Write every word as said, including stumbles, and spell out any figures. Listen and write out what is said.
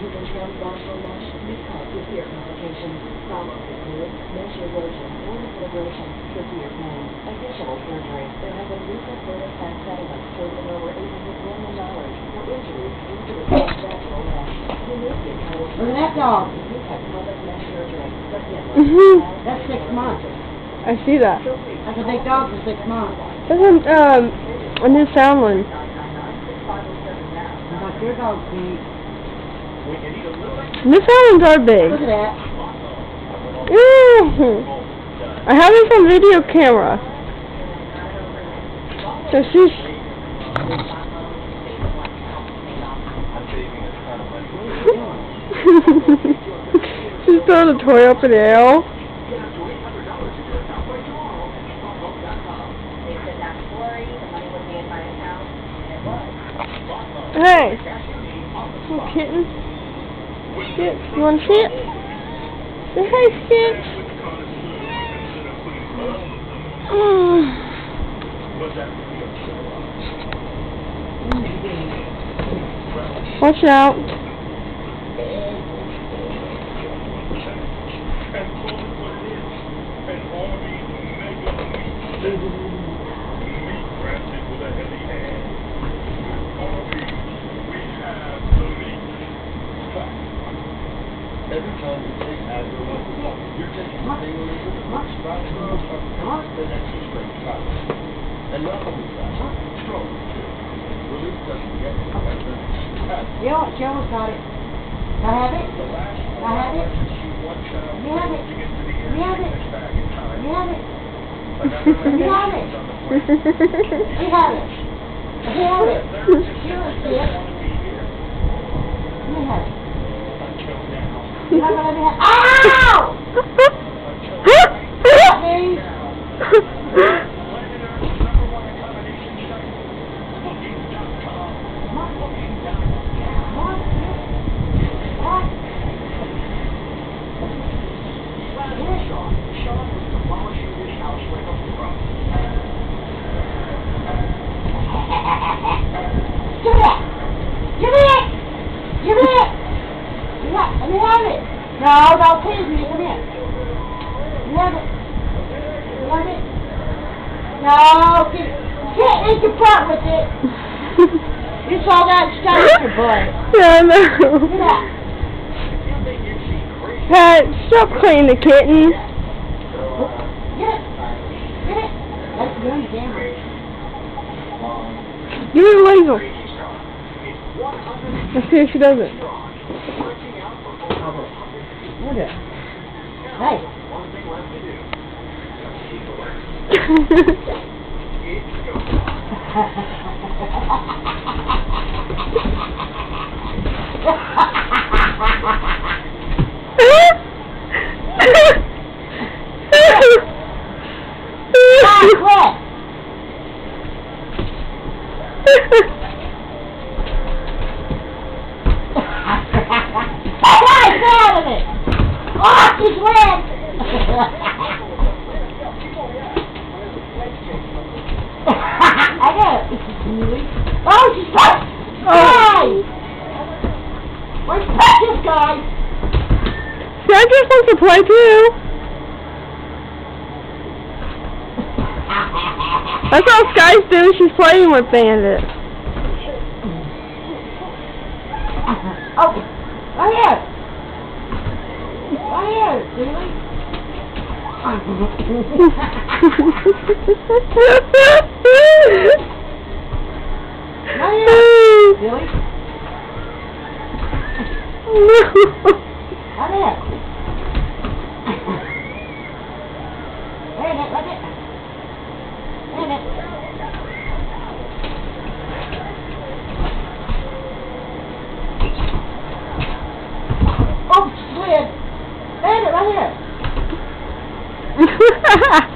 Michigan County also launched new cuts with ear complications. Follow the fluid, mesh erosion, or obliteration, tricky ear pain, additional surgery. There have been recent verdict-backed settlements totaling over eight hundred million dollars for injuries due to the vaginal mesh. You may be entitled to Look at that dog. new pelvic mesh surgery, but again, Mm-hmm. That's six months. I see that. That's a big dog for six months. That's a, um, a Newfoundland. Like your dog's big. Newfoundlands are big. Look at that. Ew. I have this on video camera. So she's... she's throwing a toy up in the air. Hey, little kitten. Skip, you want to see it? Say hi, Skip. Mm. Watch out. Every time you take Advil, you're taking singles, sprouting, the next straight shot. And not only that, strong. Relief doesn't get you better. Yeah, Joe's got it. Can I have it? Can I have it? Let me have it. Let me have it. Let me have it. Let me have it. Let me have it. Let me have it. Sure, Skip. Let me have it. You're not gonna let me have Ow! Please. Give me it! Give me it! Give me it! Let me have it! No, don't tease me. Come here. Let me have it. Let me have it. No, get it. Can't eat your part with it. You saw that stuff, your boy. Yeah, I know. Look at that. Pat, stop cleaning the kitten. Get it. Get it. That's good on the camera. Give her the laser. Let's see if she does it. Look at it. Hey. Oh, she's red! I got it. Oh, she's red! Oh. Where's Precious, guys? Precious wants to play too. That's all Sky's doing. She's playing with Bandit. Oh, right here. Right here, Julie. Right here, Julie. Right here. Wait a minute, wait a minute. Wait a minute. Oh, it's weird. Wait a minute, right here.